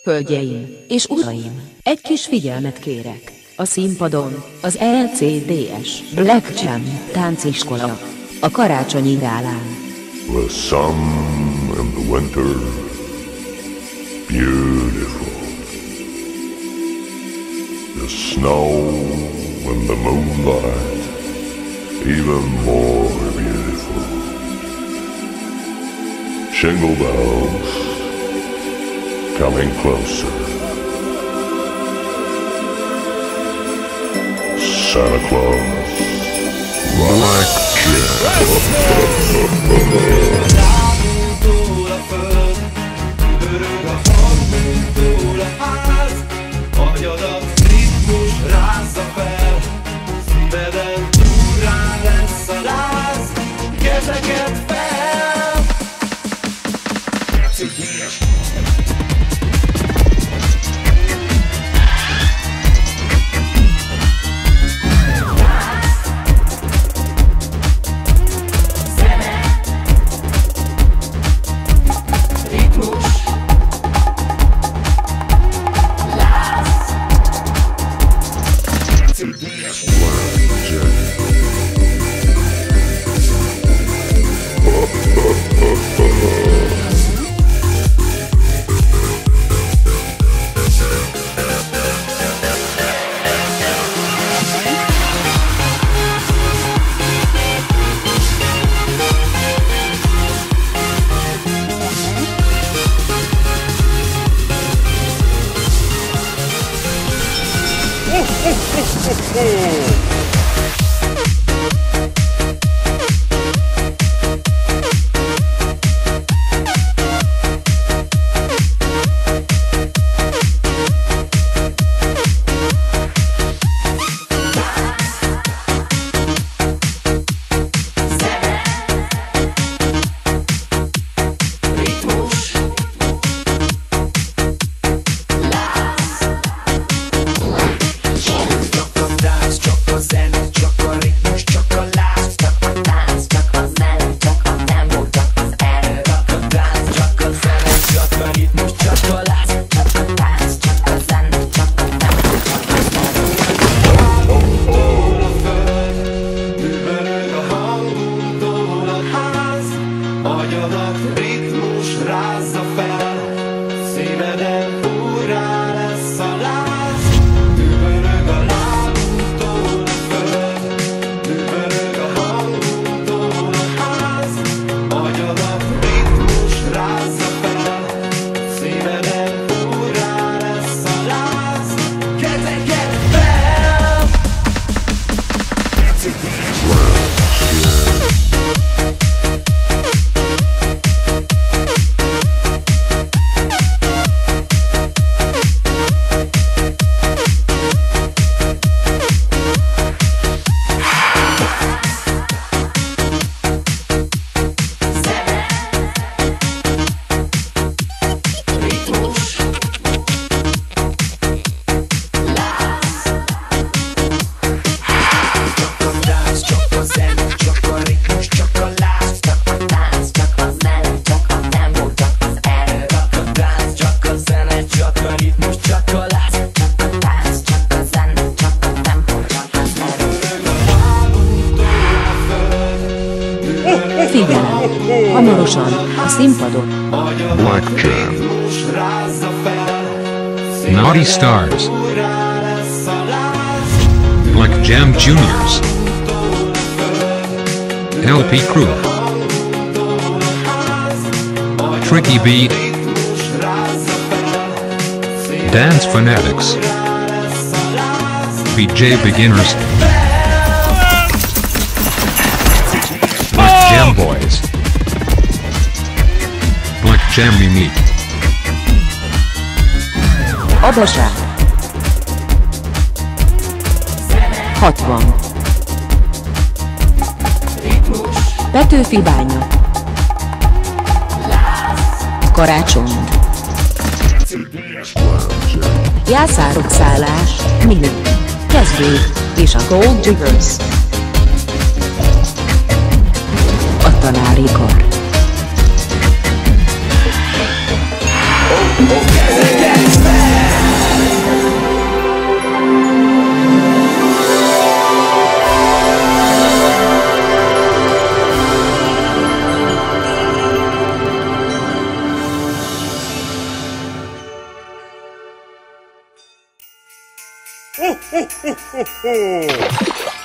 Hölgyeim és uraim, egy kis figyelmet kérek. A színpadon az E.C.D.S.Gyöngyös-BlackJam tánciskola a Karácsonyi Gálán. The sun and the winter, beautiful. The snow and the moonlight, even more beautiful. Jingle bells coming closer. Santa Claus, Figyelem! Hamarosan a színpadon BlackJam. Naughty Stars, BlackJam Juniors, LP Crew, Tricky Beat, Dance Fanatics, BJ Beginners, BlackJam Boys, BlackJam Unique. Adaság 60 Petőfi Bánya Karácsonyi Jászárok szállás Mini Kezdő és a Gold Diggers A tanári kar ho, ho, ho, ho.